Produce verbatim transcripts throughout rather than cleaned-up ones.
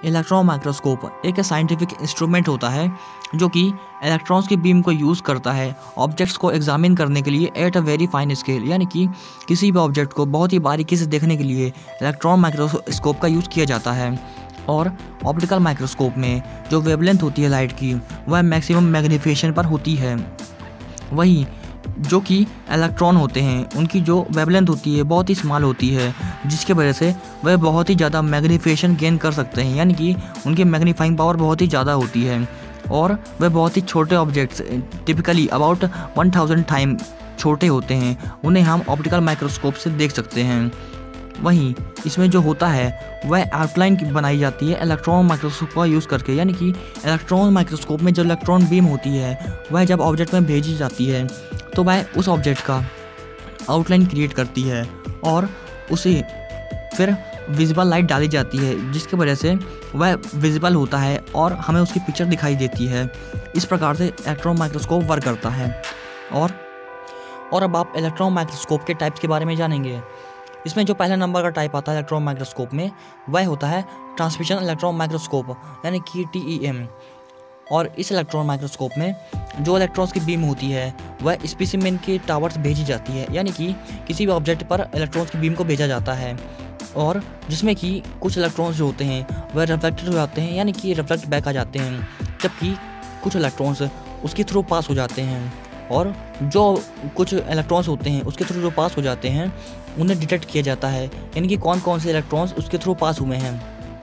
Electron microscope एक scientific instrument होता है जो कि इलेक्ट्रॉन्स की बीम को यूज़ करता है ऑब्जेक्ट्स को एग्जामिन करने के लिए at a very fine scale, यानी कि किसी भी ऑब्जेक्ट को बहुत ही बारीकी से देखने के लिए इलेक्ट्रॉन माइक्रोस्कोप का यूज़ किया जाता है। और ऑप्टिकल माइक्रोस्कोप में जो वेवलेंथ होती है लाइट की वह मैक्सिमम मैग्नीफिकेशन पर होती है। वहीं जो कि इलेक्ट्रॉन होते हैं उनकी जो वेवलेंथ होती है बहुत ही स्मॉल होती है, जिसकी वजह से वह बहुत ही ज़्यादा मैग्नीफिकेशन गेन कर सकते हैं, यानी कि उनकी मैग्नीफाइंग पावर बहुत ही ज़्यादा होती है और वह बहुत ही छोटे objects typically about one thousand time छोटे होते हैं, उन्हें हम ऑप्टिकल माइक्रोस्कोप से देख सकते हैं। वहीं इसमें जो होता है वह आउटलाइन बनाई जाती है इलेक्ट्रॉन माइक्रोस्कोप का यूज़ करके, यानी कि इलेक्ट्रॉन माइक्रोस्कोप में जो इलेक्ट्रॉन बीम होती है वह जब ऑब्जेक्ट में भेजी जाती है तो वह उस ऑब्जेक्ट का आउटलाइन क्रिएट करती है और उसे फिर विजिबल लाइट डाली जाती है, जिसकी वजह से वह विजिबल होता है और हमें उसकी पिक्चर दिखाई देती है। इस प्रकार से इलेक्ट्रॉन माइक्रोस्कोप वर्क करता है। और और अब आप इलेक्ट्रॉन माइक्रोस्कोप के टाइप्स के बारे में जानेंगे। इसमें जो पहला नंबर का टाइप आता है इलेक्ट्रॉन माइक्रोस्कोप में वह होता है ट्रांसमिशन इलेक्ट्रॉन माइक्रोस्कोप, यानी कि टी ई एम। और इस इलेक्ट्रॉन माइक्रोस्कोप में जो इलेक्ट्रॉन्स की बीम होती है वह स्पेसिमेन के टावर्स भेजी जाती है, यानी कि किसी भी ऑब्जेक्ट पर इलेक्ट्रॉन्स की बीम को भेजा जाता है और जिसमें कि कुछ इलेक्ट्रॉन्स जो होते हैं वह रिफ्लेक्टेड हो जाते हैं, यानी कि रिफ्लेक्ट बैक आ जाते हैं, जबकि कुछ इलेक्ट्रॉन्स उसके थ्रू पास हो जाते हैं। और जो कुछ इलेक्ट्रॉन्स होते हैं उसके थ्रू जो पास हो जाते हैं उन्हें डिटेक्ट किया जाता है, यानी कि कौन कौन से इलेक्ट्रॉन्स उसके थ्रू पास हुए हैं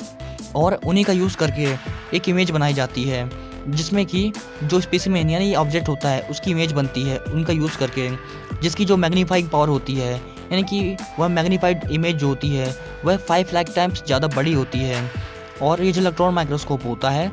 और उन्हीं का यूज़ करके एक इमेज बनाई जाती है, जिसमें कि जो स्पेसिमेन यानी ऑब्जेक्ट होता है उसकी इमेज बनती है उनका यूज़ करके, जिसकी जो मैग्नीफाइंग पावर होती है, यानी कि वह मैग्नीफाइड इमेज जो होती है वह फाइव लाख टाइम्स ज़्यादा बड़ी होती है। और ये जो इलेक्ट्रॉन माइक्रोस्कोप होता है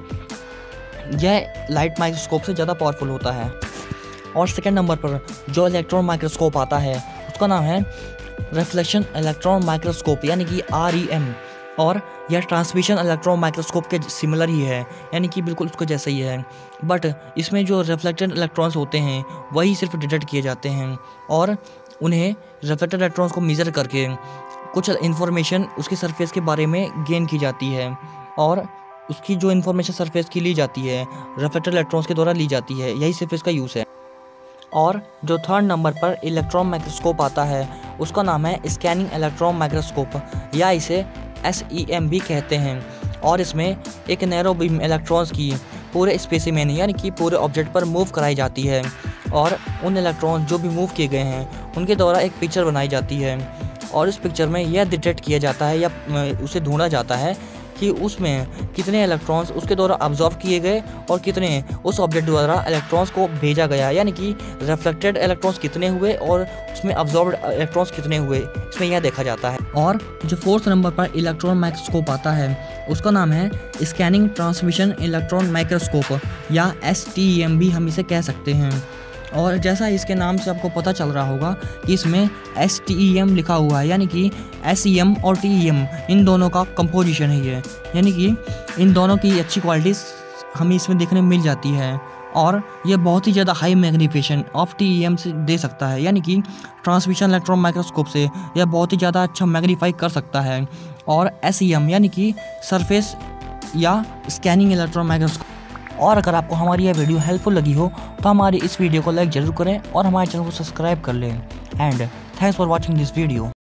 यह लाइट माइक्रोस्कोप से ज़्यादा पावरफुल होता है। और सेकेंड नंबर पर जो इलेक्ट्रॉन माइक्रोस्कोप आता है उसका नाम है रिफ्लेक्शन इलेक्ट्रॉन माइक्रोस्कोप, यानी कि आर ई एम। और यह ट्रांसमिशन इलेक्ट्रॉन माइक्रोस्कोप के सिमिलर ही है, यानी कि बिल्कुल उसको जैसा ही है, बट इसमें जो रिफ्लेक्टेड इलेक्ट्रॉन्स होते हैं वही सिर्फ डिटेक्ट किए जाते हैं और उन्हें रिफ्लेक्टेड इलेक्ट्रॉन्स को मेज़र करके कुछ इन्फॉर्मेशन उसके सरफेस के बारे में गेन की जाती है और उसकी जो इन्फॉर्मेशन सरफेस की ली जाती है रिफ्लेक्टेड इलेक्ट्रॉन्स के द्वारा ली जाती है, यही सिर्फ इसका यूज़ है। और जो थर्ड नंबर पर इलेक्ट्रॉन माइक्रोस्कोप आता है उसका नाम है स्कैनिंग इलेक्ट्रॉन माइक्रोस्कोप, या इसे एस ई एम भी कहते हैं। और इसमें एक नैरो बीम इलेक्ट्रॉन्स की पूरे स्पेसिमेन यानी कि पूरे ऑब्जेक्ट पर मूव कराई जाती है और उन इलेक्ट्रॉन्स जो भी मूव किए गए हैं उनके द्वारा एक पिक्चर बनाई जाती है और इस पिक्चर में यह डिटेक्ट किया जाता है या उसे ढूंढा जाता है कि उसमें कितने इलेक्ट्रॉन्स उसके द्वारा ऑब्जर्व किए गए और कितने उस ऑब्जेक्ट द्वारा इलेक्ट्रॉन्स को भेजा गया, यानी कि रिफ्लेक्टेड इलेक्ट्रॉन्स कितने हुए और उसमें ऑब्जर्व्ड इलेक्ट्रॉन्स कितने हुए, इसमें यह देखा जाता है। और जो फोर्थ नंबर पर इलेक्ट्रॉन माइक्रोस्कोप आता है उसका नाम है स्कैनिंग ट्रांसमिशन इलेक्ट्रॉन माइक्रोस्कोप, या एस टी ई एम भी हम इसे कह सकते हैं। और जैसा इसके नाम से आपको पता चल रहा होगा कि इसमें एस टी ई एम लिखा हुआ है, यानी कि एस ई एम और टी ई एम इन दोनों का कंपोजिशन है ये, यानी कि इन दोनों की अच्छी क्वालिटीज़ हमें इसमें देखने में मिल जाती है और ये बहुत ही ज़्यादा high magnification of T E M से दे सकता है, यानी कि ट्रांसमिशन इलेक्ट्रॉन माइक्रोस्कोप से यह बहुत ही ज़्यादा अच्छा मैग्नीफाई कर सकता है। और एस ई एम यानी कि सरफेस या स्कैनिंग इलेक्ट्रॉन माइक्रोस्कोप। और अगर आपको हमारी यह वीडियो हेल्पफुल लगी हो तो हमारी इस वीडियो को लाइक ज़रूर करें और हमारे चैनल को सब्सक्राइब कर लें। And thanks for watching this video.